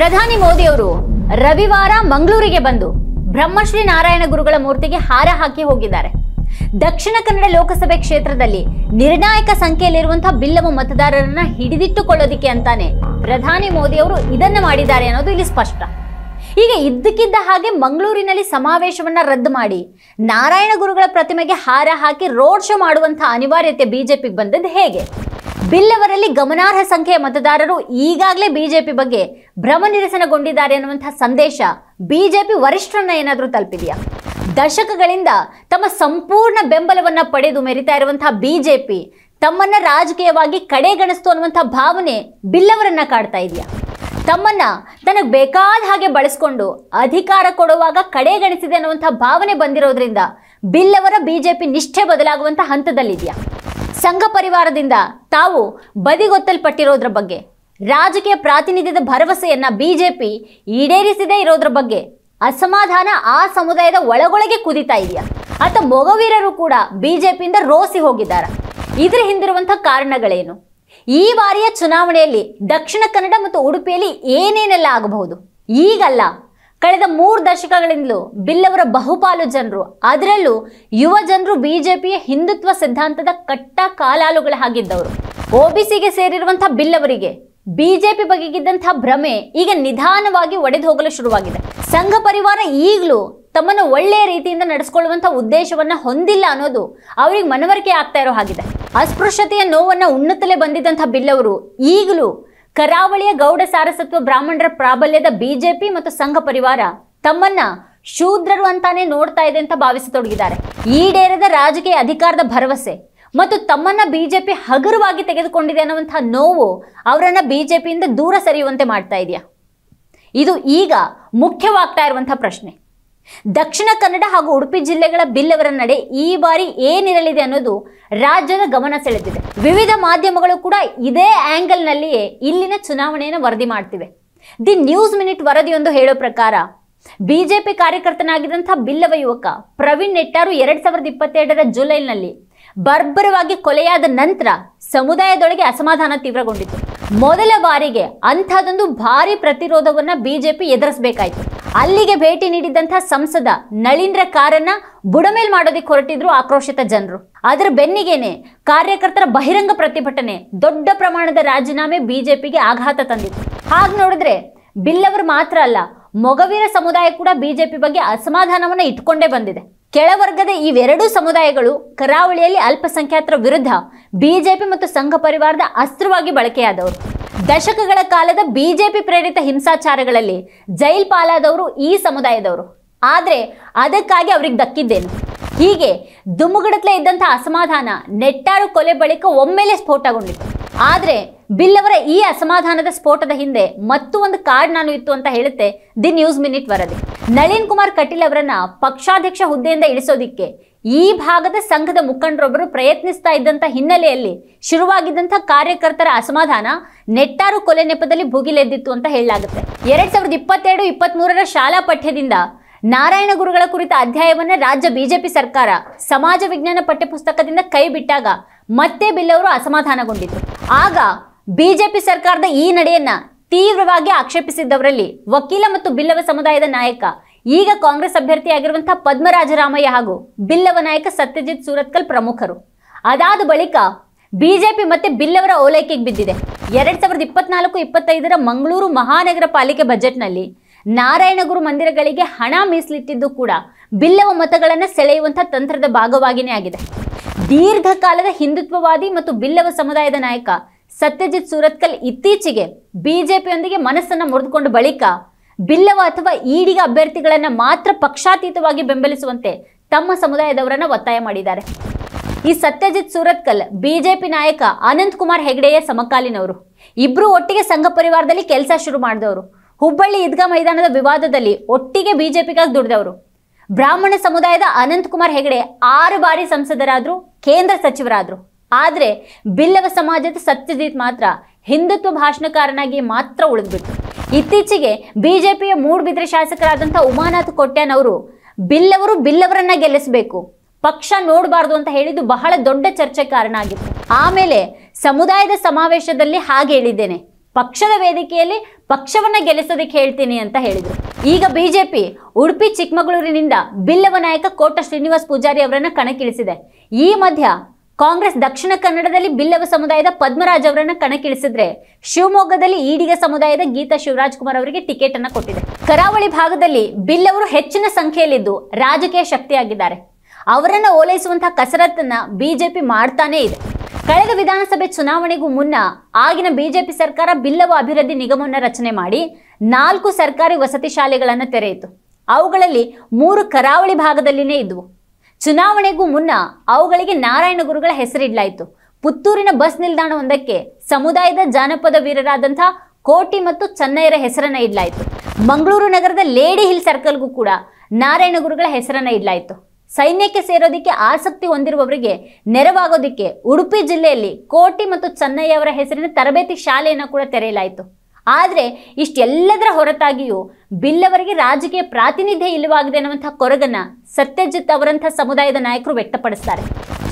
ಪ್ರಧಾನಿ ಮೋದಿ ಅವರು ರವಿವಾರ ಮಂಗಳೂರಿಗೆ ಬಂದು ಬ್ರಹ್ಮಶ್ರೀ ನಾರಾಯಣ ಗುರುಗಳ ಮೂರ್ತಿಗೆ ಹಾರ ಹಾಕಿ ಹೋಗಿದ್ದಾರೆ. ದಕ್ಷಿಣ ಕನ್ನಡ ಲೋಕಸಭೆ ಕ್ಷೇತ್ರದಲ್ಲಿ ನಿರ್ಣಾಯಕ ಸಂಖ್ಯೆಯಲ್ಲಿರುವಂತಹ ಬಿಲ್ಲವ ಮತದಾರರನ್ನ ಹಿಡಿದಿಟ್ಟುಕೊಳ್ಳೋದಿಕ್ಕೆ ಅಂತಾನೆ ಪ್ರಧಾನಿ ಮೋದಿ ಅವರು ಇದನ್ನ ಮಾಡಿದ್ದಾರೆ ಅನ್ನೋದು ಇಲ್ಲಿ ಸ್ಪಷ್ಟ. ಈಗ ಇದ್ದಕ್ಕಿದ್ದ ಹಾಗೆ ಮಂಗಳೂರಿನಲ್ಲಿ ಸಮಾವೇಶವನ್ನ ರದ್ದು ಮಾಡಿ ನಾರಾಯಣ ಗುರುಗಳ ಪ್ರತಿಮೆಗೆ ಹಾರ ಹಾಕಿ ರೋಡ್ ಶೋ ಮಾಡುವಂತಹ ಅನಿವಾರ್ಯತೆ ಬಿಜೆಪಿಗೆ ಬಂದದ್ದು ಹೇಗೆ? ಬಿಲ್ಲವರಲ್ಲಿ ಗಮನಾರ್ಹ ಸಂಖ್ಯೆಯ ಮತದಾರರು ಈಗಾಗಲೇ ಬಿಜೆಪಿ ಬಗ್ಗೆ ಭ್ರಮ ನಿರಸನಗೊಂಡಿದ್ದಾರೆ ಅನ್ನುವಂತಹ ಸಂದೇಶ ಬಿಜೆಪಿ ವರಿಷ್ಠರನ್ನ ಏನಾದರೂ ತಲುಪಿದೆಯಾ? ದಶಕಗಳಿಂದ ತಮ್ಮ ಸಂಪೂರ್ಣ ಬೆಂಬಲವನ್ನ ಪಡೆದು ಮೆರಿತಾ ಇರುವಂತಹ ಬಿಜೆಪಿ ತಮ್ಮನ್ನ ರಾಜಕೀಯವಾಗಿ ಕಡೆಗಣಿಸ್ತು ಅನ್ನುವಂತಹ ಭಾವನೆ ಬಿಲ್ಲವರನ್ನ ಕಾಡ್ತಾ ಇದೆಯಾ? ತಮ್ಮನ್ನ ತನಗೆ ಬೇಕಾದ ಹಾಗೆ ಬಳಸ್ಕೊಂಡು ಅಧಿಕಾರ ಕೊಡುವಾಗ ಕಡೆಗಣಿಸಿದೆ ಅನ್ನುವಂತಹ ಭಾವನೆ ಬಂದಿರೋದ್ರಿಂದ ಬಿಲ್ಲವರ ಬಿಜೆಪಿ ನಿಷ್ಠೆ ಬದಲಾಗುವಂತ ಹಂತದಲ್ಲಿದೆಯಾ? ಸಂಘ ಪರಿವಾರದಿಂದ ತಾವು ಬದಿಗೊತ್ತಲ್ಪಟ್ಟಿರೋದ್ರ ಬಗ್ಗೆ, ರಾಜಕೀಯ ಪ್ರಾತಿನಿಧ್ಯದ ಭರವಸೆಯನ್ನ ಬಿಜೆಪಿ ಈಡೇರಿಸದೇ ಇರೋದ್ರ ಬಗ್ಗೆ ಅಸಮಾಧಾನ ಆ ಸಮುದಾಯದ ಒಳಗೊಳಗೆ ಕುದಿತಾ ಇದೆಯಾ? ಅಥವಾ ಮೊಗವೀರರು ಕೂಡ ಬಿಜೆಪಿಯಿಂದ ರೋಸಿ ಹೋಗಿದ್ದಾರೆ? ಇದರ ಹಿಂದಿರುವಂತಹ ಕಾರಣಗಳೇನು? ಈ ಬಾರಿಯ ಚುನಾವಣೆಯಲ್ಲಿ ದಕ್ಷಿಣ ಕನ್ನಡ ಮತ್ತು ಉಡುಪಿಯಲ್ಲಿ ಏನೇನೆಲ್ಲ ಆಗಬಹುದು? ಈಗಲ್ಲ, ಕಳೆದ 3 ದಶಕಗಳಿಂದಲೂ ಬಿಲ್ಲವರ ಬಹುಪಾಲು ಜನರು, ಅದರಲ್ಲೂ ಯುವ ಜನರು ಬಿಜೆಪಿಯ ಹಿಂದುತ್ವ ಸಿದ್ಧಾಂತದ ಕಟ್ಟ ಕಾಲಾಲುಗಳ ಹಾಗಿದ್ದವರು. ಒಬಿಸಿಗೆ ಸೇರಿರುವಂತಹ ಬಿಲ್ಲವರಿಗೆ ಬಿಜೆಪಿ ಬಗೆಗಿದ್ದಂತಹ ಭ್ರಮೆ ಈಗ ನಿಧಾನವಾಗಿ ಒಡೆದು ಹೋಗಲು ಶುರುವಾಗಿದೆ. ಸಂಘ ಪರಿವಾರ ಈಗಲೂ ತಮ್ಮನ್ನು ಒಳ್ಳೆಯ ರೀತಿಯಿಂದ ನಡೆಸಿಕೊಳ್ಳುವಂತಹ ಉದ್ದೇಶವನ್ನ ಹೊಂದಿಲ್ಲ ಅನ್ನೋದು ಅವರಿಗೆ ಮನವರಿಕೆ ಆಗ್ತಾ ಇರೋ ಹಾಗಿದೆ. ಅಸ್ಪೃಶ್ಯತೆಯ ನೋವನ್ನ ಉಣ್ಣುತ್ತಲೇ ಬಂದಿದ್ದಂತಹ ಬಿಲ್ಲವರು ಈಗಲೂ ಕರಾವಳಿಯ ಗೌಡ ಸಾರಸತ್ವ ಬ್ರಾಹ್ಮಣರ ಪ್ರಾಬಲ್ಯದ ಬಿಜೆಪಿ ಮತ್ತು ಸಂಘ ಪರಿವಾರ ತಮ್ಮನ್ನ ಶೂದ್ರರು ಅಂತಾನೆ ನೋಡ್ತಾ ಇದೆ ಅಂತ ಭಾವಿಸತೊಡಗಿದ್ದಾರೆ. ಈಡೇರದ ರಾಜಕೀಯ ಅಧಿಕಾರದ ಭರವಸೆ ಮತ್ತು ತಮ್ಮನ್ನ ಬಿಜೆಪಿ ಹಗುರವಾಗಿ ತೆಗೆದುಕೊಂಡಿದೆ ಅನ್ನುವಂತಹ ನೋವು ಅವರನ್ನ ಬಿಜೆಪಿಯಿಂದ ದೂರ ಸರಿಯುವಂತೆ ಮಾಡ್ತಾ ಇದೆಯಾ? ಇದು ಈಗ ಮುಖ್ಯವಾಗ್ತಾ ಇರುವಂತಹ ಪ್ರಶ್ನೆ. ದಕ್ಷಿಣ ಕನ್ನಡ ಹಾಗೂ ಉಡುಪಿ ಜಿಲ್ಲೆಗಳ ಬಿಲ್ಲವರ ನಡೆ ಈ ಬಾರಿ ಏನಿರಲಿದೆ ಅನ್ನೋದು ರಾಜ್ಯದ ಗಮನ ಸೆಳೆದಿದೆ. ವಿವಿಧ ಮಾಧ್ಯಮಗಳು ಕೂಡ ಇದೇ ಆಂಗಲ್ ನಲ್ಲಿಯೇ ಇಲ್ಲಿನ ಚುನಾವಣೆಯನ್ನು ವರದಿ ಮಾಡ್ತಿವೆ. ದಿ ನ್ಯೂಸ್ ಮಿನಿಟ್ ವರದಿಯೊಂದು ಹೇಳೋ ಪ್ರಕಾರ ಬಿಜೆಪಿ ಕಾರ್ಯಕರ್ತನಾಗಿದ್ದಂತಹ ಬಿಲ್ಲವ ಯುವಕ ಪ್ರವೀಣ್ ನೆಟ್ಟಾರು 2022ರ ಜುಲೈನಲ್ಲಿ ಬರ್ಬರವಾಗಿ ಕೊಲೆಯಾದ ನಂತರ ಸಮುದಾಯದೊಳಗೆ ಅಸಮಾಧಾನ ತೀವ್ರಗೊಂಡಿತು. ಮೊದಲ ಬಾರಿಗೆ ಅಂಥದೊಂದು ಭಾರಿ ಪ್ರತಿರೋಧವನ್ನ ಬಿಜೆಪಿ ಎದುರಿಸಬೇಕಾಯಿತು. ಅಲ್ಲಿಗೆ ಭೇಟಿ ನೀಡಿದಂತಹ ಸಂಸದ ನಳೀಂದ್ರ ಕಾರನ್ನ ಬುಡಮೇಲ್ ಮಾಡೋದಕ್ಕೆ ಹೊರಟಿದ್ರು ಆಕ್ರೋಶಿತ ಜನರು. ಅದರ ಬೆನ್ನಿಗೇನೆ ಕಾರ್ಯಕರ್ತರ ಬಹಿರಂಗ ಪ್ರತಿಭಟನೆ, ದೊಡ್ಡ ಪ್ರಮಾಣದ ರಾಜೀನಾಮೆ ಬಿಜೆಪಿಗೆ ಆಘಾತ ತಂದಿತ್ತು. ಹಾಗೆ ನೋಡಿದ್ರೆ ಬಿಲ್ಲವರು ಮಾತ್ರ ಅಲ್ಲ, ಮೊಗವೀರ ಸಮುದಾಯ ಕೂಡ ಬಿಜೆಪಿ ಬಗ್ಗೆ ಅಸಮಾಧಾನವನ್ನ ಇಟ್ಕೊಂಡೇ ಬಂದಿದೆ. ಕೆಳವರ್ಗದ ಇವೆರಡೂ ಸಮುದಾಯಗಳು ಕರಾವಳಿಯಲ್ಲಿ ಅಲ್ಪಸಂಖ್ಯಾತರ ವಿರುದ್ಧ ಬಿಜೆಪಿ ಮತ್ತು ಸಂಘ ಪರಿವಾರದ ಅಸ್ತ್ರವಾಗಿ ಬಳಕೆಯಾದವರು. ದಶಕಗಳ ಕಾಲದ ಬಿಜೆಪಿ ಪ್ರೇರಿತ ಹಿಂಸಾಚಾರಗಳಲ್ಲಿ ಜೈಲ್ ಪಾಲಾದವರು ಈ ಸಮುದಾಯದವರು. ಆದ್ರೆ ಅದಕ್ಕಾಗಿ ಅವ್ರಿಗೆ ದಕ್ಕಿದ್ದೇನು? ಹೀಗೆ ದುಮ್ಮುಗಡತ್ಲೆ ಇದ್ದಂತಹ ಅಸಮಾಧಾನ ನೆಟ್ಟಾರು ಕೊಲೆ ಬಳಿಕ ಒಮ್ಮೆಲೆ ಸ್ಫೋಟಗೊಂಡಿತು. ಆದ್ರೆ ಬಿಲ್ಲವರ ಈ ಅಸಮಾಧಾನದ ಸ್ಫೋಟದ ಹಿಂದೆ ಮತ್ತೂ ಒಂದು ಕಾರಣನೂ ಇತ್ತು ಅಂತ ಹೇಳುತ್ತೆ ದಿ ನ್ಯೂಸ್ ಮಿನಿಟ್ ವರದಿ. ನಳಿನ್ ಕುಮಾರ್ ಕಟೀಲ್ ಅವರನ್ನ ಪಕ್ಷಾಧ್ಯಕ್ಷ ಹುದ್ದೆಯಿಂದ ಇಳಿಸೋದಿಕ್ಕೆ ಈ ಭಾಗದ ಸಂಘದ ಮುಖಂಡರೊಬ್ಬರು ಪ್ರಯತ್ನಿಸ್ತಾ ಇದ್ದಂತ ಹಿನ್ನೆಲೆಯಲ್ಲಿ ಶುರುವಾಗಿದ್ದಂಥ ಕಾರ್ಯಕರ್ತರ ಅಸಮಾಧಾನ ನೆಟ್ಟಾರು ಕೊಲೆ ನೆಪದಲ್ಲಿ ಭುಗಿಲೆದ್ದಿತ್ತು ಅಂತ ಹೇಳಲಾಗುತ್ತೆ. 2022-23ರ ಶಾಲಾ ಪಠ್ಯದಿಂದ ನಾರಾಯಣ ಗುರುಗಳ ಕುರಿತ ಅಧ್ಯಾಯವನ್ನ ರಾಜ್ಯ ಬಿಜೆಪಿ ಸರ್ಕಾರ ಸಮಾಜ ವಿಜ್ಞಾನ ಪಠ್ಯಪುಸ್ತಕದಿಂದ ಕೈ ಬಿಟ್ಟಾಗ ಮತ್ತೆ ಬಿಲ್ಲವರು ಅಸಮಾಧಾನಗೊಂಡಿದ್ರು. ಆಗ ಬಿಜೆಪಿ ಸರ್ಕಾರದ ಈ ನಡೆಯನ್ನ ತೀವ್ರವಾಗಿ ಆಕ್ಷೇಪಿಸಿದ್ದವರಲ್ಲಿ ವಕೀಲ ಮತ್ತು ಬಿಲ್ಲವ ಸಮುದಾಯದ ನಾಯಕ, ಈಗ ಕಾಂಗ್ರೆಸ್ ಅಭ್ಯರ್ಥಿಯಾಗಿರುವಂತಹ ಪದ್ಮರಾಜರಾಮಯ್ಯ ಹಾಗೂ ಬಿಲ್ಲವ ನಾಯಕ ಸತ್ಯಜಿತ್ ಸೂರತ್ಕಲ್ ಪ್ರಮುಖರು. ಅದಾದ ಬಳಿಕ ಬಿಜೆಪಿ ಮತ್ತೆ ಬಿಲ್ಲವರ ಓಲೈಕೆಗೆ ಬಿದ್ದಿದೆ. 2024-25ರ ಮಂಗಳೂರು ಮಹಾನಗರ ಪಾಲಿಕೆ ಬಜೆಟ್ನಲ್ಲಿ ನಾರಾಯಣ ಗುರು ಮಂದಿರಗಳಿಗೆ ಹಣ ಮೀಸಲಿಟ್ಟಿದ್ದು ಕೂಡ ಬಿಲ್ಲವ ಮತಗಳನ್ನು ಸೆಳೆಯುವಂತಹ ತಂತ್ರದ ಭಾಗವಾಗಿಯೇ ಆಗಿದೆ. ದೀರ್ಘಕಾಲದ ಹಿಂದುತ್ವವಾದಿ ಮತ್ತು ಬಿಲ್ಲವ ಸಮುದಾಯದ ನಾಯಕ ಸತ್ಯಜಿತ್ ಸೂರತ್ಕಲ್ ಇತ್ತೀಚೆಗೆ ಬಿಜೆಪಿಯೊಂದಿಗೆ ಮನಸ್ಸನ್ನ ಮುರಿದುಕೊಂಡ ಬಳಿಕ ಬಿಲ್ಲವ ಅಥವಾ ಈಡಿಗ ಅಭ್ಯರ್ಥಿಗಳನ್ನ ಮಾತ್ರ ಪಕ್ಷಾತೀತವಾಗಿ ಬೆಂಬಲಿಸುವಂತೆ ತಮ್ಮ ಸಮುದಾಯದವರನ್ನ ಒತ್ತಾಯ ಮಾಡಿದ್ದಾರೆ. ಈ ಸತ್ಯಜಿತ್ ಸೂರತ್ಕಲ್ ಬಿಜೆಪಿ ನಾಯಕ ಅನಂತ್ ಕುಮಾರ್ ಹೆಗಡೆಯ ಸಮಕಾಲೀನವರು. ಇಬ್ರು ಒಟ್ಟಿಗೆ ಸಂಘ ಪರಿವಾರದಲ್ಲಿ ಕೆಲಸ ಶುರು ಮಾಡಿದವರು. ಹುಬ್ಬಳ್ಳಿ ಈದ್ಗಾ ಮೈದಾನದ ವಿವಾದದಲ್ಲಿ ಒಟ್ಟಿಗೆ ಬಿಜೆಪಿಗಾಗಿ ದುಡಿದವರು. ಬ್ರಾಹ್ಮಣ ಸಮುದಾಯದ ಅನಂತ್ ಕುಮಾರ್ ಹೆಗಡೆ 6 ಬಾರಿ ಸಂಸದರಾದ್ರು, ಕೇಂದ್ರ ಸಚಿವರಾದ್ರು. ಆದ್ರೆ ಬಿಲ್ಲವ ಸಮಾಜದ ಸತ್ಯಜಿತ್ ಮಾತ್ರ ಹಿಂದುತ್ವ ಭಾಷಣಕಾರನಾಗಿ ಮಾತ್ರ ಉಳಿದ್ಬಿಟ್ರು. ಇತ್ತೀಚೆಗೆ ಬಿಜೆಪಿಯ ಮೂಡಬಿದ್ರೆ ಶಾಸಕರಾದಂಥ ಉಮಾನಾಥ್ ಕೊಟ್ಯಾನ್ ಅವರು ಬಿಲ್ಲವರನ್ನ ಗೆಲ್ಲಿಸಬೇಕು, ಪಕ್ಷ ನೋಡಬಾರ್ದು ಅಂತ ಹೇಳಿದ್ದು ಬಹಳ ದೊಡ್ಡ ಚರ್ಚೆ ಕಾರಣ ಆಗಿತ್ತು. ಆಮೇಲೆ ಸಮುದಾಯದ ಸಮಾವೇಶದಲ್ಲಿ ಹಾಗೆ ಹೇಳಿದ್ದೇನೆ, ಪಕ್ಷದ ವೇದಿಕೆಯಲ್ಲಿ ಪಕ್ಷವನ್ನ ಗೆಲ್ಲಿಸೋದಕ್ಕೆ ಹೇಳ್ತೀನಿ ಅಂತ ಹೇಳಿದರು. ಈಗ ಬಿಜೆಪಿ ಉಡುಪಿ ಚಿಕ್ಕಮಗಳೂರಿನಿಂದ ಬಿಲ್ಲವ ನಾಯಕ ಕೋಟ ಶ್ರೀನಿವಾಸ್ ಪೂಜಾರಿ ಅವರನ್ನ ಕಣಕ್ಕಿಳಿಸಿದೆ. ಈ ಮಧ್ಯ ಕಾಂಗ್ರೆಸ್ ದಕ್ಷಿಣ ಕನ್ನಡದಲ್ಲಿ ಬಿಲ್ಲವ ಸಮುದಾಯದ ಪದ್ಮರಾಜ್ ಅವರನ್ನ ಕಣಕ್ಕಿಳಿಸಿದ್ರೆ, ಶಿವಮೊಗ್ಗದಲ್ಲಿ ಈಡಿಗ ಸಮುದಾಯದ ಗೀತಾ ಶಿವರಾಜ್ ಕುಮಾರ್ ಅವರಿಗೆ ಟಿಕೆಟ್ ಅನ್ನ ಕೊಟ್ಟಿದೆ. ಕರಾವಳಿ ಭಾಗದಲ್ಲಿ ಬಿಲ್ಲವರು ಹೆಚ್ಚಿನ ಸಂಖ್ಯೆಯಲ್ಲಿದ್ದು ರಾಜಕೀಯ ಶಕ್ತಿಯಾಗಿದ್ದಾರೆ. ಅವರನ್ನ ಓಲೈಸುವಂತಹ ಕಸರತ್ತನ್ನ ಬಿಜೆಪಿ ಮಾಡ್ತಾನೇ ಇದೆ. ಕಳೆದ ವಿಧಾನಸಭೆ ಚುನಾವಣೆಗೂ ಮುನ್ನ ಆಗಿನ ಬಿಜೆಪಿ ಸರ್ಕಾರ ಬಿಲ್ಲವ ಅಭಿವೃದ್ಧಿ ನಿಗಮವನ್ನು ರಚನೆ ಮಾಡಿ 4 ಸರ್ಕಾರಿ ವಸತಿ ಶಾಲೆಗಳನ್ನು ತೆರೆಯಿತು. ಅವುಗಳಲ್ಲಿ 3 ಕರಾವಳಿ ಭಾಗದಲ್ಲಿನೇ ಇದ್ವು. ಚುನಾವಣೆಗೂ ಮುನ್ನ ಅವುಗಳಿಗೆ ನಾರಾಯಣ ಗುರುಗಳ ಹೆಸರಿಡಲಾಯಿತು. ಪುತ್ತೂರಿನ ಬಸ್ ನಿಲ್ದಾಣವೊಂದಕ್ಕೆ ಸಮುದಾಯದ ಜಾನಪದ ವೀರರಾದಂತಹ ಕೋಟಿ ಮತ್ತು ಚೆನ್ನಯ್ಯರ ಹೆಸರನ್ನ ಇಡಲಾಯಿತು. ಮಂಗಳೂರು ನಗರದ ಲೇಡಿ ಹಿಲ್ ಸರ್ಕಲ್ಗೂ ಕೂಡ ನಾರಾಯಣ ಗುರುಗಳ ಹೆಸರನ್ನ ಇಡಲಾಯಿತು. ಸೈನ್ಯಕ್ಕೆ ಸೇರೋದಕ್ಕೆ ಆಸಕ್ತಿ ಹೊಂದಿರುವವರಿಗೆ ನೆರವಾಗೋದಕ್ಕೆ ಉಡುಪಿ ಜಿಲ್ಲೆಯಲ್ಲಿ ಕೋಟಿ ಮತ್ತು ಚೆನ್ನಯ್ಯ ಅವರ ಹೆಸರಿನ ತರಬೇತಿ ಶಾಲೆಯನ್ನು ಕೂಡ ತೆರೆಯಲಾಯಿತು. ಆದರೆ ಇಷ್ಟೆಲ್ಲದರ ಹೊರತಾಗಿಯೂ ಬಿಲ್ಲವರಿಗೆ ರಾಜಕೀಯ ಪ್ರಾತಿನಿಧ್ಯ ಇಲ್ಲವಾಗಿದೆ ಅನ್ನುವಂತಹ ಕೊರಗನ್ನ ಸತ್ಯಜಿತ್ ಅವರಂತಹ ಸಮುದಾಯದ ನಾಯಕರು ವ್ಯಕ್ತಪಡಿಸ್ತಾರೆ.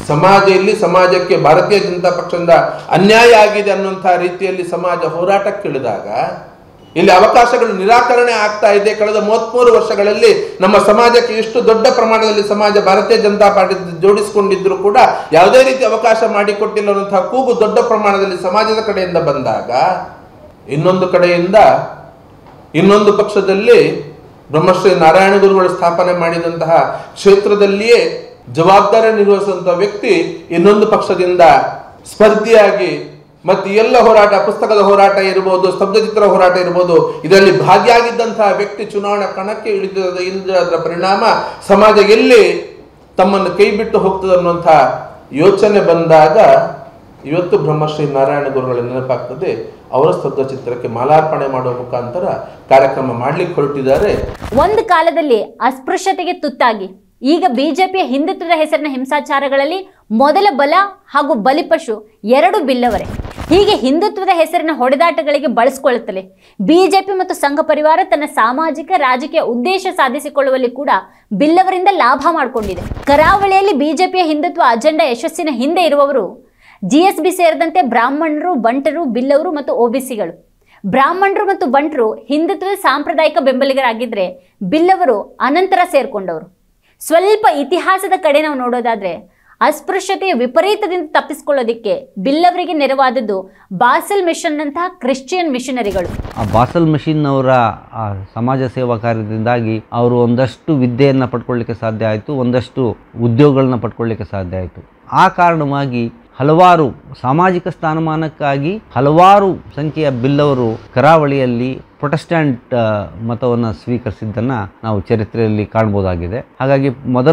ಸಮಾಜಕ್ಕೆ ಭಾರತೀಯ ಜನತಾ ಪಕ್ಷದಿಂದ ಅನ್ಯಾಯ ಆಗಿದೆ ಅನ್ನುವಂತಹ ರೀತಿಯಲ್ಲಿ ಸಮಾಜ ಹೋರಾಟಕ್ಕಿಳಿದಾಗ ಇಲ್ಲಿ ಅವಕಾಶಗಳು ನಿರಾಕರಣೆ ಆಗ್ತಾ ಇದೆ. ಕಳೆದ 33 ವರ್ಷಗಳಲ್ಲಿ ನಮ್ಮ ಸಮಾಜಕ್ಕೆ ಇಷ್ಟು ದೊಡ್ಡ ಪ್ರಮಾಣದಲ್ಲಿ ಸಮಾಜ ಭಾರತೀಯ ಜನತಾ ಪಾರ್ಟಿ ಜೋಡಿಸಿಕೊಂಡಿದ್ರು ಕೂಡ ಯಾವುದೇ ರೀತಿ ಅವಕಾಶ ಮಾಡಿಕೊಟ್ಟಿಲ್ಲ ಅನ್ನುವಂತಹ ಕೂಗು ದೊಡ್ಡ ಪ್ರಮಾಣದಲ್ಲಿ ಸಮಾಜದ ಕಡೆಯಿಂದ ಬಂದಾಗ, ಇನ್ನೊಂದು ಕಡೆಯಿಂದ ಇನ್ನೊಂದು ಪಕ್ಷದಲ್ಲಿ ಬ್ರಹ್ಮಶ್ರೀ ನಾರಾಯಣ ಗುರುಗಳು ಸ್ಥಾಪನೆ ಮಾಡಿದಂತಹ ಕ್ಷೇತ್ರದಲ್ಲಿಯೇ ಜವಾಬ್ದಾರಿ ನಿರ್ವಹಿಸುವಂತಹ ವ್ಯಕ್ತಿ ಇನ್ನೊಂದು ಪಕ್ಷದಿಂದ ಸ್ಪರ್ಧಿಯಾಗಿ ಮತ್ತು ಎಲ್ಲ ಹೋರಾಟ, ಪುಸ್ತಕದ ಹೋರಾಟ ಇರಬಹುದು, ಸ್ತಬ್ಧಚಿತ್ರ ಹೋರಾಟ ಇರಬಹುದು, ಇದರಲ್ಲಿ ಭಾಗಿಯಾಗಿದ್ದಂತಹ ವ್ಯಕ್ತಿ ಚುನಾವಣಾ ಕಣಕ್ಕೆ ಇಳಿದರ ಪರಿಣಾಮ ಸಮಾಜ ಎಲ್ಲಿ ತಮ್ಮನ್ನು ಕೈ ಬಿಟ್ಟು ಹೋಗ್ತದೆ ಅನ್ನುವಂಥ ಯೋಚನೆ ಬಂದಾಗ ಇವತ್ತು ಬ್ರಹ್ಮಶ್ರೀ ನಾರಾಯಣ ಗುರುಗಳ ನೆನಪಾಗ್ತದೆ. ಅವರ ಸ್ತಬ್ಧಚಿತ್ರಕ್ಕೆ ಮಾಲಾರ್ಪಣೆ ಮಾಡುವ ಮುಖಾಂತರ ಕಾರ್ಯಕ್ರಮ ಮಾಡ್ಲಿಕ್ಕೆ ಹೊರಟಿದ್ದಾರೆ. ಒಂದು ಕಾಲದಲ್ಲಿ ಅಸ್ಪೃಶ್ಯತೆಗೆ ತುತ್ತಾಗಿ ಈಗ ಬಿಜೆಪಿಯ ಹಿಂದುತ್ವದ ಹೆಸರಿನ ಹಿಂಸಾಚಾರಗಳಲ್ಲಿ ಮೊದಲ ಬಲ ಹಾಗೂ ಬಲಿಪಶು 2 ಬಿಲ್ಲವರೇ. ಹೀಗೆ ಹಿಂದುತ್ವದ ಹೆಸರಿನ ಹೊಡೆದಾಟಗಳಿಗೆ ಬಳಸಿಕೊಳ್ಳುತ್ತಲೇ ಬಿಜೆಪಿ ಮತ್ತು ಸಂಘ ಪರಿವಾರ ತನ್ನ ಸಾಮಾಜಿಕ ರಾಜಕೀಯ ಉದ್ದೇಶ ಸಾಧಿಸಿಕೊಳ್ಳುವಲ್ಲಿ ಕೂಡ ಬಿಲ್ಲವರಿಂದ ಲಾಭ ಮಾಡಿಕೊಂಡಿದೆ. ಕರಾವಳಿಯಲ್ಲಿ ಬಿಜೆಪಿಯ ಹಿಂದುತ್ವ ಅಜೆಂಡಾ ಯಶಸ್ಸಿನ ಹಿಂದೆ ಇರುವವರು ಜಿಎಸ್ಬಿ ಸೇರಿದಂತೆ ಬ್ರಾಹ್ಮಣರು, ಬಂಟರು, ಬಿಲ್ಲವರು ಮತ್ತು ಒಬಿಸಿಗಳು. ಬ್ರಾಹ್ಮಣರು ಮತ್ತು ಬಂಟರು ಹಿಂದುತ್ವದ ಸಾಂಪ್ರದಾಯಿಕ ಬೆಂಬಲಿಗರಾಗಿದ್ದರೆ ಬಿಲ್ಲವರು ಅನಂತರ ಸೇರ್ಕೊಂಡವರು. ಸ್ವಲ್ಪ ಇತಿಹಾಸದ ಕಡೆ ನಾವು ನೋಡೋದಾದ್ರೆ ಅಸ್ಪೃಶ್ಯತೆಯ ವಿಪರೀತದಿಂದ ತಪ್ಪಿಸಿಕೊಳ್ಳೋದಿಕ್ಕೆ ಬಿಲ್ಲವರಿಗೆ ನೆರವಾದದ್ದು ಬಾಸೆಲ್ ಮಿಷನ್ ನಂತಹ ಕ್ರಿಶ್ಚಿಯನ್ ಮಿಷನರಿಗಳು. ಆ ಬಾಸೆಲ್ ಮಿಷನ್ ಅವರ ಸಮಾಜ ಸೇವಾ ಕಾರ್ಯದಿಂದಾಗಿ ಅವರು ಒಂದಷ್ಟು ವಿದ್ಯೆಯನ್ನು ಪಡ್ಕೊಳ್ಳಿಕ್ಕೆ ಸಾಧ್ಯ ಆಯಿತು, ಒಂದಷ್ಟು ಉದ್ಯೋಗಗಳನ್ನ ಪಡ್ಕೊಳ್ಳಿಕ್ಕೆ ಸಾಧ್ಯ ಆಯಿತು. ಆ ಕಾರಣವಾಗಿ ಹಲವಾರು ಸಾಮಾಜಿಕ ಸ್ಥಾನಮಾನಕ್ಕಾಗಿ ಹಲವಾರು ಸಂಖ್ಯೆಯ ಬಿಲ್ಲವರು ಕರಾವಳಿಯಲ್ಲಿ ಪ್ರೊಟೆಸ್ಟೆಂಟ್ ಮತವನ್ನು ಸ್ವೀಕರಿಸಿದ್ದನ್ನು ನಾವು ಚರಿತ್ರೆಯಲ್ಲಿ ಕಾಣ್ಬೋದಾಗಿದೆ. ಹಾಗಾಗಿ ಮೊದಲ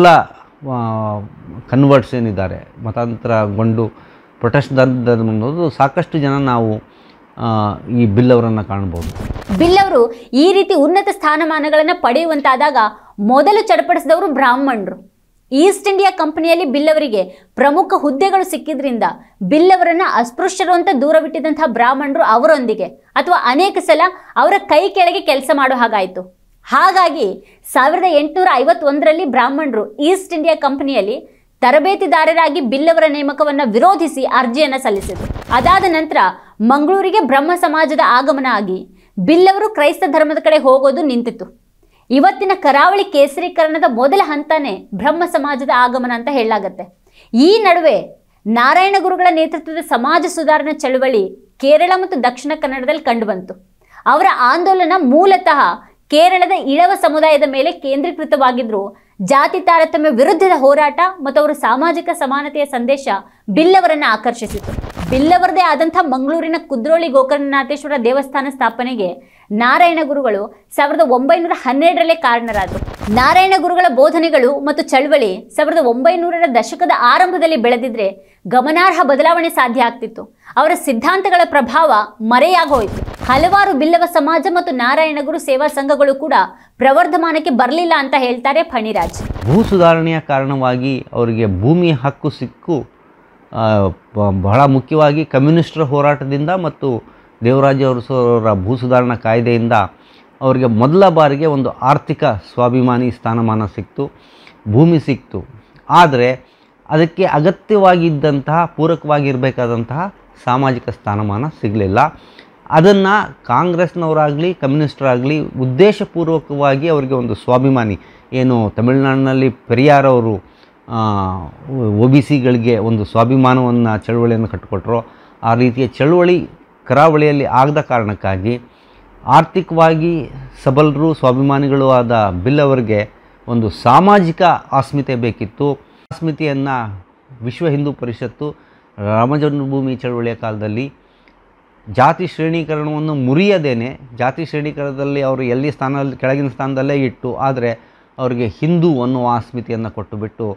ಕನ್ವರ್ಟ್ಸ್ ಏನಿದ್ದಾರೆ, ಮತಾಂತರಗೊಂಡು ಪ್ರೊಟೆಸ್ಟೆಂಟ್ ಧರ್ಮ ಅನ್ನೋದು ಸಾಕಷ್ಟು ಜನ ನಾವು ಈ ಬಿಲ್ಲವರನ್ನು ಕಾಣ್ಬೋದು. ಬಿಲ್ಲವರು ಈ ರೀತಿ ಉನ್ನತ ಸ್ಥಾನಮಾನಗಳನ್ನು ಪಡೆಯುವಂತಾದಾಗ ಮೊದಲು ಚಡಪಡಿಸಿದವರು ಬ್ರಾಹ್ಮಣರು. ಈಸ್ಟ್ ಇಂಡಿಯಾ ಕಂಪನಿಯಲ್ಲಿ ಬಿಲ್ಲವರಿಗೆ ಪ್ರಮುಖ ಹುದ್ದೆಗಳು ಸಿಕ್ಕಿದ್ರಿಂದ ಬಿಲ್ಲವರನ್ನ ಅಸ್ಪೃಶ್ಯರು ಅಂತ ದೂರವಿಟ್ಟಿದ್ದಂತಹ ಬ್ರಾಹ್ಮಣರು ಅವರೊಂದಿಗೆ ಅಥವಾ ಅನೇಕ ಸಲ ಅವರ ಕೈ ಕೆಳಗೆ ಕೆಲಸ ಮಾಡೋ ಹಾಗಾಯಿತು. ಹಾಗಾಗಿ 1851ರಲ್ಲಿ ಬ್ರಾಹ್ಮಣರು ಈಸ್ಟ್ ಇಂಡಿಯಾ ಕಂಪನಿಯಲ್ಲಿ ತರಬೇತಿದಾರರಾಗಿ ಬಿಲ್ಲವರ ನೇಮಕವನ್ನು ವಿರೋಧಿಸಿ ಅರ್ಜಿಯನ್ನು ಸಲ್ಲಿಸಿದರು. ಅದಾದ ನಂತರ ಮಂಗಳೂರಿಗೆ ಬ್ರಹ್ಮ ಸಮಾಜದ ಆಗಮನ ಆಗಿ ಬಿಲ್ಲವರು ಕ್ರೈಸ್ತ ಧರ್ಮದ ಕಡೆ ಹೋಗೋದು ನಿಂತಿತು. ಇವತ್ತಿನ ಕರಾವಳಿ ಕೇಸರೀಕರಣದ ಮೊದಲ ಹಂತನೇ ಬ್ರಹ್ಮ ಸಮಾಜದ ಆಗಮನ ಅಂತ ಹೇಳಲಾಗತ್ತೆ. ಈ ನಡುವೆ ನಾರಾಯಣ ಗುರುಗಳ ನೇತೃತ್ವದ ಸಮಾಜ ಸುಧಾರಣಾ ಚಳವಳಿ ಕೇರಳ ಮತ್ತು ದಕ್ಷಿಣ ಕನ್ನಡದಲ್ಲಿ ಕಂಡುಬಂತು. ಅವರ ಆಂದೋಲನ ಮೂಲತಃ ಕೇರಳದ ಇಳವ ಸಮುದಾಯದ ಮೇಲೆ ಕೇಂದ್ರೀಕೃತವಾಗಿದ್ರು. ಜಾತಿ ತಾರತಮ್ಯ ವಿರುದ್ಧದ ಹೋರಾಟ ಮತ್ತು ಅವರ ಸಾಮಾಜಿಕ ಸಮಾನತೆಯ ಸಂದೇಶ ಬಿಲ್ಲವರನ್ನ ಆಕರ್ಷಿಸಿತು. ಬಿಲ್ಲವರದೇ ಆದಂಥ ಮಂಗಳೂರಿನ ಕುದ್ರೋಳಿ ಗೋಕರ್ಣನಾಥೇಶ್ವರ ದೇವಸ್ಥಾನ ಸ್ಥಾಪನೆಗೆ ನಾರಾಯಣ ಗುರುಗಳು 1912ರಲ್ಲೇ ಕಾರಣರಾದರು. ನಾರಾಯಣ ಗುರುಗಳ ಬೋಧನೆಗಳು ಮತ್ತು ಚಳವಳಿ 1900ರ ದಶಕದ ಆರಂಭದಲ್ಲಿ ಬೆಳೆದಿದ್ರೆ ಗಮನಾರ್ಹ ಬದಲಾವಣೆ ಸಾಧ್ಯ ಆಗ್ತಿತ್ತು. ಅವರ ಸಿದ್ಧಾಂತಗಳ ಪ್ರಭಾವ ಮರೆಯಾಗೋಯಿತು. ಹಲವಾರು ಬಿಲ್ಲವ ಸಮಾಜ ಮತ್ತು ನಾರಾಯಣ ಗುರು ಸೇವಾ ಸಂಘಗಳು ಕೂಡ ಪ್ರವರ್ಧಮಾನಕ್ಕೆ ಬರಲಿಲ್ಲ ಅಂತ ಹೇಳ್ತಾರೆ ಫಣಿರಾಜ್. ಭೂ ಸುಧಾರಣೆಯ ಕಾರಣವಾಗಿ ಅವರಿಗೆ ಭೂಮಿಯ ಹಕ್ಕು ಸಿಕ್ಕು ಬಹಳ ಮುಖ್ಯವಾಗಿ ಕಮ್ಯುನಿಸ್ಟರ ಹೋರಾಟದಿಂದ ಮತ್ತು ದೇವರಾಜ ಅರಸರ ಭೂ ಸುಧಾರಣಾ ಕಾಯ್ದೆಯಿಂದ ಅವರಿಗೆ ಮೊದಲ ಬಾರಿಗೆ ಒಂದು ಆರ್ಥಿಕ ಸ್ವಾಭಿಮಾನಿ ಸ್ಥಾನಮಾನ ಸಿಕ್ತು, ಭೂಮಿ ಸಿಕ್ತು. ಆದರೆ ಅದಕ್ಕೆ ಅಗತ್ಯವಾಗಿದ್ದಂತಹ ಪೂರಕವಾಗಿರಬೇಕಾದಂತಹ ಸಾಮಾಜಿಕ ಸ್ಥಾನಮಾನ ಸಿಗಲಿಲ್ಲ. ಅದನ್ನು ಕಾಂಗ್ರೆಸ್ನವರಾಗಲಿ ಕಮ್ಯುನಿಸ್ಟರಾಗಲಿ ಉದ್ದೇಶಪೂರ್ವಕವಾಗಿ ಅವರಿಗೆ ಒಂದು ಸ್ವಾಭಿಮಾನಿ ಏನು ತಮಿಳುನಾಡಿನಲ್ಲಿ ಪೆರಿಯಾರ್ ಅವರು OBCಗಳಿಗೆ ಒಂದು ಸ್ವಾಭಿಮಾನವನ್ನು ಚಳುವಳಿಯನ್ನು ಕಟ್ಟಿಕೊಟ್ರೋ ಆ ರೀತಿಯ ಚಳುವಳಿ ಕರಾವಳಿಯಲ್ಲಿ ಆಗದ ಕಾರಣಕ್ಕಾಗಿ ಆರ್ಥಿಕವಾಗಿ ಸಬಲರು ಸ್ವಾಭಿಮಾನಿಗಳು ಆದ ಬಿಲ್ ಅವರಿಗೆ ಒಂದು ಸಾಮಾಜಿಕ ಅಸ್ಮಿತೆ ಬೇಕಿತ್ತು. ಅಸ್ಮಿತೆಯನ್ನು ವಿಶ್ವ ಹಿಂದೂ ಪರಿಷತ್ತು ರಾಮಜನ್ಮಭೂಮಿ ಚಳುವಳಿಯ ಕಾಲದಲ್ಲಿ ಜಾತಿ ಶ್ರೇಣೀಕರಣವನ್ನು ಮುರಿಯದೇನೆ ಜಾತಿ ಶ್ರೇಣೀಕರಣದಲ್ಲಿ ಅವರು ಎಲ್ಲಿ ಸ್ಥಾನದಲ್ಲಿ ಕೆಳಗಿನ ಸ್ಥಾನದಲ್ಲೇ ಇಟ್ಟು ಆದರೆ ಅವರಿಗೆ ಹಿಂದೂ ಅನ್ನುವ ಅಸ್ಮಿತೆಯನ್ನು ಕೊಟ್ಟುಬಿಟ್ಟು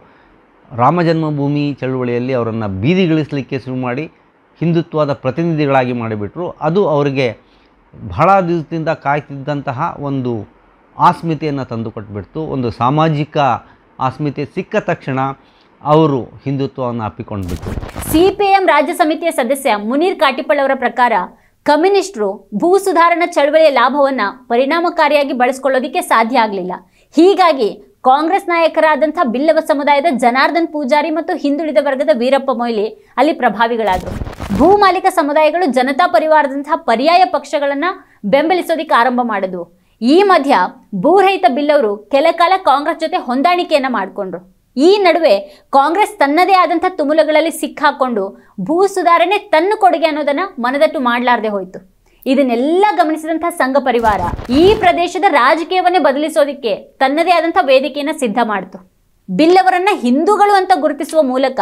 ರಾಮಜನ್ಮಭೂಮಿ ಚಳುವಳಿಯಲ್ಲಿ ಅವರನ್ನು ಬೀದಿಗಿಳಿಸಲಿಕ್ಕೆ ಶುರು ಮಾಡಿ ಹಿಂದುತ್ವದ ಪ್ರತಿನಿಧಿಗಳಾಗಿ ಮಾಡಿಬಿಟ್ರು. ಅದು ಅವರಿಗೆ ಬಹಳ ದಿವಸದಿಂದ ಕಾಯ್ತಿದ್ದಂತಹ ಒಂದು ಅಸ್ಮಿತೆಯನ್ನು ತಂದುಕೊಟ್ಬಿಡ್ತು. ಒಂದು ಸಾಮಾಜಿಕ ಅಸ್ಮಿತೆ ಸಿಕ್ಕ ತಕ್ಷಣ ಅವರು ಹಿಂದುತ್ವವನ್ನು ಅಪ್ಪಿಕೊಂಡ್ಬಿಟ್ರು. CPIM ರಾಜ್ಯ ಸಮಿತಿಯ ಸದಸ್ಯ ಮುನೀರ್ ಕಾಟಿಪಳ್ ಅವರ ಪ್ರಕಾರ ಕಮ್ಯುನಿಸ್ಟರು ಭೂ ಸುಧಾರಣಾ ಚಳವಳಿಯ ಲಾಭವನ್ನು ಪರಿಣಾಮಕಾರಿಯಾಗಿ ಬಳಸಿಕೊಳ್ಳೋದಕ್ಕೆ ಸಾಧ್ಯ ಆಗಲಿಲ್ಲ. ಹೀಗಾಗಿ ಕಾಂಗ್ರೆಸ್ ನಾಯಕರಾದಂಥ ಬಿಲ್ಲವ ಸಮುದಾಯದ ಜನಾರ್ದನ್ ಪೂಜಾರಿ ಮತ್ತು ಹಿಂದುಳಿದ ವರ್ಗದ ವೀರಪ್ಪ ಮೊಯ್ಲಿ ಅಲ್ಲಿ ಪ್ರಭಾವಿಗಳಾದರು. ಭೂ ಮಾಲೀಕ ಸಮುದಾಯಗಳು ಜನತಾ ಪರಿವಾರದಂತಹ ಪರ್ಯಾಯ ಪಕ್ಷಗಳನ್ನು ಬೆಂಬಲಿಸೋದಕ್ಕೆ ಆರಂಭ ಮಾಡಿದ್ವು. ಈ ಮಧ್ಯ ಭೂರಹಿತ ಬಿಲ್ಲವರು ಕೆಲ ಕಾಲ ಕಾಂಗ್ರೆಸ್ ಜೊತೆ ಹೊಂದಾಣಿಕೆಯನ್ನು ಮಾಡಿಕೊಂಡ್ರು. ಈ ನಡುವೆ ಕಾಂಗ್ರೆಸ್ ತನ್ನದೇ ಆದಂಥ ತುಮುಲಗಳಲ್ಲಿ ಸಿಕ್ಕಾಕೊಂಡು ಭೂ ಸುಧಾರಣೆ ತನ್ನ ಕೊಡುಗೆ ಅನ್ನೋದನ್ನ ಮನದಟ್ಟು ಮಾಡಲಾರದೆ ಹೋಯಿತು. ಇದನ್ನೆಲ್ಲ ಗಮನಿಸಿದಂಥ ಸಂಘ ಪರಿವಾರ ಈ ಪ್ರದೇಶದ ರಾಜಕೀಯವನ್ನೇ ಬದಲಿಸೋದಿಕ್ಕೆ ತನ್ನದೇ ಆದಂಥ ವೇದಿಕೆಯನ್ನು ಸಿದ್ಧ ಮಾಡಿತು. ಬಿಲ್ಲವರನ್ನ ಹಿಂದೂಗಳು ಅಂತ ಗುರುತಿಸುವ ಮೂಲಕ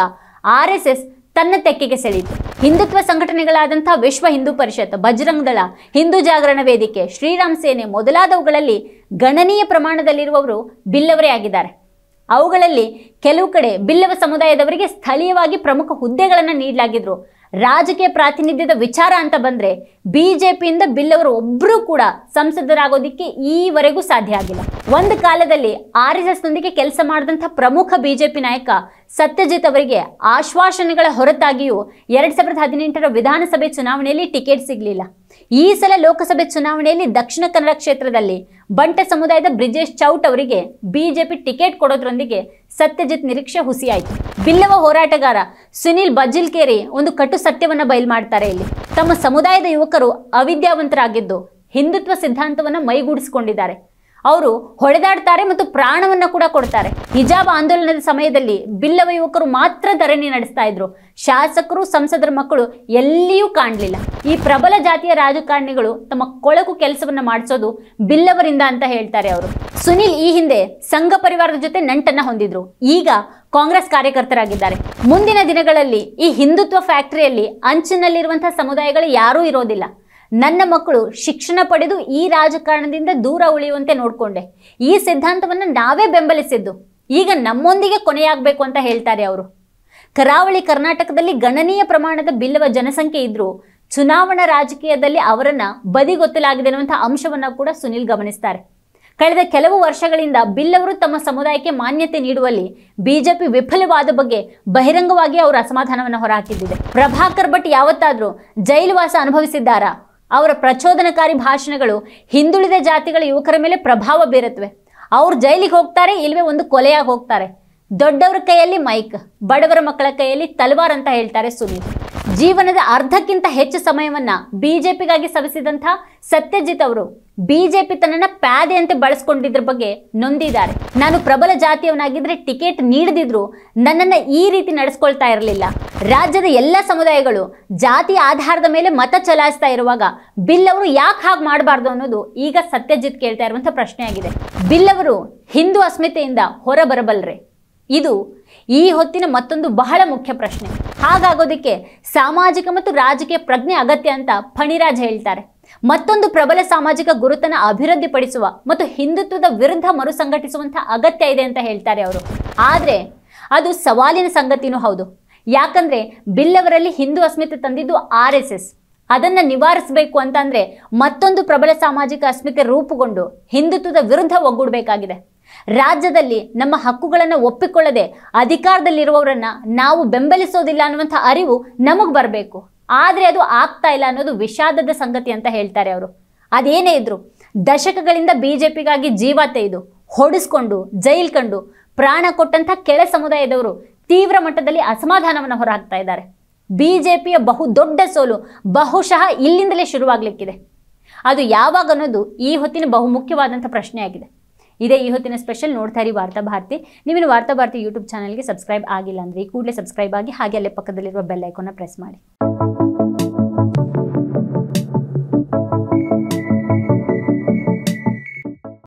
RSS ತನ್ನ ತೆಕ್ಕೆಗೆ ಸೆಳೆಯಿತು. ಹಿಂದುತ್ವ ಸಂಘಟನೆಗಳಾದಂಥ ವಿಶ್ವ ಹಿಂದೂ ಪರಿಷತ್, ಬಜರಂಗ್ ದಳ, ಹಿಂದೂ ಜಾಗರಣ ವೇದಿಕೆ, ಶ್ರೀರಾಮ್ ಸೇನೆ ಮೊದಲಾದವುಗಳಲ್ಲಿ ಗಣನೀಯ ಪ್ರಮಾಣದಲ್ಲಿರುವವರು ಬಿಲ್ಲವರೇ ಆಗಿದ್ದಾರೆ. ಅವುಗಳಲ್ಲಿ ಕೆಲವು ಕಡೆ ಬಿಲ್ಲವ ಸಮುದಾಯದವರಿಗೆ ಸ್ಥಳೀಯವಾಗಿ ಪ್ರಮುಖ ಹುದ್ದೆಗಳನ್ನು ನೀಡಲಾಗಿದ್ರು. ರಾಜಕೀಯ ಪ್ರಾತಿನಿಧ್ಯದ ವಿಚಾರ ಅಂತ ಬಂದರೆ BJPಯಿಂದ ಬಿಲ್ಲವರು ಒಬ್ಬರೂ ಕೂಡ ಸಂಸದರಾಗೋದಿಕ್ಕೆ ಈವರೆಗೂ ಸಾಧ್ಯ ಆಗಿಲ್ಲ. ಒಂದು ಕಾಲದಲ್ಲಿ RSSನೊಂದಿಗೆ ಕೆಲಸ ಮಾಡಿದಂಥ ಪ್ರಮುಖ BJP ನಾಯಕ ಸತ್ಯಜಿತ್ ಅವರಿಗೆ ಆಶ್ವಾಸನೆಗಳ ಹೊರತಾಗಿಯೂ 2018ರ ವಿಧಾನಸಭೆ ಚುನಾವಣೆಯಲ್ಲಿ ಟಿಕೆಟ್ ಸಿಗಲಿಲ್ಲ. ಈ ಸಲ ಲೋಕಸಭೆ ಚುನಾವಣೆಯಲ್ಲಿ ದಕ್ಷಿಣ ಕನ್ನಡ ಕ್ಷೇತ್ರದಲ್ಲಿ ಬಂಟ ಸಮುದಾಯದ ಬ್ರಿಜೇಶ್ ಚೌಟ್ ಅವರಿಗೆ BJP ಟಿಕೆಟ್ ಕೊಡೋದ್ರೊಂದಿಗೆ ಸತ್ಯಜಿತ್ ನಿರೀಕ್ಷೆ ಹುಸಿಯಾಯಿತು. ಬಿಲ್ಲವ ಹೋರಾಟಗಾರ ಸುನಿಲ್ ಬಜಿಲ್ಕೇರಿ ಒಂದು ಕಟು ಸತ್ಯವನ್ನು ಬಯಲು ಮಾಡ್ತಾರೆ. ಇಲ್ಲಿ ತಮ್ಮ ಸಮುದಾಯದ ಯುವಕರು ಅವಿದ್ಯಾವಂತರಾಗಿದ್ದು ಹಿಂದುತ್ವ ಸಿದ್ಧಾಂತವನ್ನು ಮೈಗೂಡಿಸಿಕೊಂಡಿದ್ದಾರೆ. ಅವರು ಹೊಡೆದಾಡ್ತಾರೆ ಮತ್ತು ಪ್ರಾಣವನ್ನ ಕೂಡ ಕೊಡ್ತಾರೆ. ಹಿಜಾಬ್ ಆಂದೋಲನದ ಸಮಯದಲ್ಲಿ ಬಿಲ್ಲವ ಯುವಕರು ಮಾತ್ರ ಧರಣಿ ನಡೆಸ್ತಾ ಇದ್ರು. ಶಾಸಕರು, ಸಂಸದರ ಮಕ್ಕಳು ಎಲ್ಲಿಯೂ ಕಾಣಲಿಲ್ಲ. ಈ ಪ್ರಬಲ ಜಾತಿಯ ರಾಜಕಾರಣಿಗಳು ತಮ್ಮ ಕೊಳಕು ಕೆಲಸವನ್ನ ಮಾಡಿಸೋದು ಬಿಲ್ಲವರಿಂದ ಅಂತ ಹೇಳ್ತಾರೆ ಅವರು. ಸುನಿಲ್ ಈ ಹಿಂದೆ ಸಂಘ ಪರಿವಾರದ ಜೊತೆ ನಂಟನ್ನ ಹೊಂದಿದ್ರು. ಈಗ ಕಾಂಗ್ರೆಸ್ ಕಾರ್ಯಕರ್ತರಾಗಿದ್ದಾರೆ. ಮುಂದಿನ ದಿನಗಳಲ್ಲಿ ಈ ಹಿಂದುತ್ವ ಫ್ಯಾಕ್ಟರಿಯಲ್ಲಿ ಅಂಚಿನಲ್ಲಿರುವಂತಹ ಸಮುದಾಯಗಳು ಯಾರೂ ಇರೋದಿಲ್ಲ. ನನ್ನ ಮಕ್ಕಳು ಶಿಕ್ಷಣ ಪಡೆದು ಈ ರಾಜಕಾರಣದಿಂದ ದೂರ ಉಳಿಯುವಂತೆ ನೋಡಿಕೊಂಡೆ. ಈ ಸಿದ್ಧಾಂತವನ್ನು ನಾವೇ ಬೆಂಬಲಿಸಿದ್ದು. ಈಗ ನಮ್ಮೊಂದಿಗೆ ಕೊನೆಯಾಗಬೇಕು ಅಂತ ಹೇಳ್ತಾರೆ ಅವರು. ಕರಾವಳಿ ಕರ್ನಾಟಕದಲ್ಲಿ ಗಣನೀಯ ಪ್ರಮಾಣದ ಬಿಲ್ಲವ ಜನಸಂಖ್ಯೆ ಇದ್ರೂ ಚುನಾವಣಾ ರಾಜಕೀಯದಲ್ಲಿ ಅವರನ್ನ ಬದಿಗೊತ್ತಲಾಗಿದೆ ಅನ್ನುವಂಥ ಅಂಶವನ್ನ ಕೂಡ ಸುನಿಲ್ ಗಮನಿಸ್ತಾರೆ. ಕಳೆದ ಕೆಲವು ವರ್ಷಗಳಿಂದ ಬಿಲ್ಲವರು ತಮ್ಮ ಸಮುದಾಯಕ್ಕೆ ಮಾನ್ಯತೆ ನೀಡುವಲ್ಲಿ BJP ವಿಫಲವಾದ ಬಗ್ಗೆ ಬಹಿರಂಗವಾಗಿ ಅವರು ಅಸಮಾಧಾನವನ್ನು ಹೊರಹಾಕಿದ್ದಿದೆ. ಪ್ರಭಾಕರ್ ಭಟ್ ಯಾವತ್ತಾದ್ರೂ ಜೈಲುವಾಸ ಅನುಭವಿಸಿದ್ದಾರಾ? ಅವರ ಪ್ರಚೋದನಕಾರಿ ಭಾಷಣಗಳು ಹಿಂದುಳಿದ ಜಾತಿಗಳ ಯುವಕರ ಮೇಲೆ ಪ್ರಭಾವ ಬೀರುತ್ತವೆ. ಅವ್ರು ಜೈಲಿಗೆ ಹೋಗ್ತಾರೆ, ಇಲ್ವೇ ಒಂದು ಕೊಲೆಯಾಗಿ ಹೋಗ್ತಾರೆ. ದೊಡ್ಡವರ ಕೈಯಲ್ಲಿ ಮೈಕ್, ಬಡವರ ಮಕ್ಕಳ ಕೈಯಲ್ಲಿ ತಲವಾರ್ ಅಂತ ಹೇಳ್ತಾರೆ ಸುನೀಲ್. ಜೀವನದ ಅರ್ಧಕ್ಕಿಂತ ಹೆಚ್ಚು ಸಮಯವನ್ನ BJPಗಾಗಿ ಸವಿಸಿದಂಥ ಸತ್ಯಜಿತ್ ಅವರು BJP ತನ್ನನ್ನ ಪ್ಯಾದೆಯಂತೆ ಬಳಸ್ಕೊಂಡಿದ್ರ ಬಗ್ಗೆ ನೊಂದಿದ್ದಾರೆ. ನಾನು ಪ್ರಬಲ ಜಾತಿಯವನಾಗಿದ್ರೆ ಟಿಕೆಟ್ ನೀಡದಿದ್ರು ನನ್ನನ್ನ ಈ ರೀತಿ ನಡೆಸ್ಕೊಳ್ತಾ ಇರಲಿಲ್ಲ. ರಾಜ್ಯದ ಎಲ್ಲ ಸಮುದಾಯಗಳು ಜಾತಿ ಆಧಾರದ ಮೇಲೆ ಮತ ಚಲಾಯಿಸ್ತಾ ಇರುವಾಗ ಬಿಲ್ ಅವರು ಯಾಕೆ ಹಾಗೆ ಮಾಡಬಾರ್ದು ಅನ್ನೋದು ಈಗ ಸತ್ಯಜಿತ್ ಕೇಳ್ತಾ ಇರುವಂಥ ಪ್ರಶ್ನೆಯಾಗಿದೆ. ಬಿಲ್ ಅವರು ಹಿಂದೂ ಅಸ್ಮಿತೆಯಿಂದ ಹೊರ ಬರಬಲ್ರೆ? ಇದು ಈ ಹೊತ್ತಿನ ಮತ್ತೊಂದು ಬಹಳ ಮುಖ್ಯ ಪ್ರಶ್ನೆ. ಹಾಗಾಗೋದಕ್ಕೆ ಸಾಮಾಜಿಕ ಮತ್ತು ರಾಜಕೀಯ ಪ್ರಜ್ಞೆ ಅಗತ್ಯ ಅಂತ ಫಣಿರಾಜ್ ಹೇಳ್ತಾರೆ. ಮತ್ತೊಂದು ಪ್ರಬಲ ಸಾಮಾಜಿಕ ಗುರುತನ್ನು ಅಭಿವೃದ್ಧಿಪಡಿಸುವ ಮತ್ತು ಹಿಂದುತ್ವದ ವಿರುದ್ಧ ಮರುಸಂಘಟಿಸುವಂಥ ಅಗತ್ಯ ಇದೆ ಅಂತ ಹೇಳ್ತಾರೆ ಅವರು. ಆದರೆ ಅದು ಸವಾಲಿನ ಸಂಗತಿನೂ ಹೌದು. ಯಾಕಂದ್ರೆ ಬಿಲ್ಲವರಲ್ಲಿ ಹಿಂದೂ ಅಸ್ಮಿತೆ ತಂದಿದ್ದು RSS. ಅದನ್ನು ನಿವಾರಿಸಬೇಕು ಅಂತಂದ್ರೆ ಮತ್ತೊಂದು ಪ್ರಬಲ ಸಾಮಾಜಿಕ ಅಸ್ಮಿತೆ ರೂಪುಗೊಂಡು ಹಿಂದುತ್ವದ ವಿರುದ್ಧ ಒಗ್ಗೂಡಬೇಕಾಗಿದೆ. ರಾಜ್ಯದಲ್ಲಿ ನಮ್ಮ ಹಕ್ಕುಗಳನ್ನು ಒಪ್ಪಿಕೊಳ್ಳದೆ ಅಧಿಕಾರದಲ್ಲಿರುವವರನ್ನ ನಾವು ಬೆಂಬಲಿಸೋದಿಲ್ಲ ಅನ್ನುವಂಥ ಅರಿವು ನಮಗೆ ಬರಬೇಕು. ಆದರೆ ಅದು ಆಗ್ತಾ ಇಲ್ಲ ಅನ್ನೋದು ವಿಷಾದದ ಸಂಗತಿ ಅಂತ ಹೇಳ್ತಾರೆ ಅವರು. ಅದೇನೇ ಇದ್ರು ದಶಕಗಳಿಂದ BJPಗಾಗಿ ಜೀವ ತೆಗೆದು ಹೊಡಿಸ್ಕೊಂಡು ಜೈಲ್ ಕಂಡು ಪ್ರಾಣ ಕೊಟ್ಟಂಥ ಕೆಳ ಸಮುದಾಯದವರು ತೀವ್ರ ಮಟ್ಟದಲ್ಲಿ ಅಸಮಾಧಾನವನ್ನು ಹೊರಹಾಕ್ತಾ ಇದ್ದಾರೆ. ಬಿಜೆಪಿಯ ಬಹುದೊಡ್ಡ ಸೋಲು ಬಹುಶಃ ಇಲ್ಲಿಂದಲೇ ಶುರುವಾಗಲಿಕ್ಕಿದೆ. ಅದು ಯಾವಾಗ ಅನ್ನೋದು ಈ ಹೊತ್ತಿನ ಬಹುಮುಖ್ಯವಾದಂಥ ಪ್ರಶ್ನೆಯಾಗಿದೆ. ಇದೇ ಈ ಹೊತ್ತಿನ ಸ್ಪೆಷಲ್. ನೋಡ್ತಾ ಇರಿ ವಾರ್ತಾ ಭಾರತಿ. ನೀವಿನ್ನು ವಾರ್ತಾ ಭಾರತಿ ಯೂಟ್ಯೂಬ್ ಚಾನಲ್ಗೆ ಸಬ್ಸ್ಕ್ರೈಬ್ ಆಗಿಲ್ಲ ಅಂದರೆ ಈ ಕೂಡಲೇ ಸಬ್ಸ್ಕ್ರೈಬ್ ಆಗಿ, ಹಾಗೆ ಅಲ್ಲೇ ಪಕ್ಕದಲ್ಲಿರುವ ಬೆಲ್ ಐಕಾನ್ನ ಪ್ರೆಸ್ ಮಾಡಿ.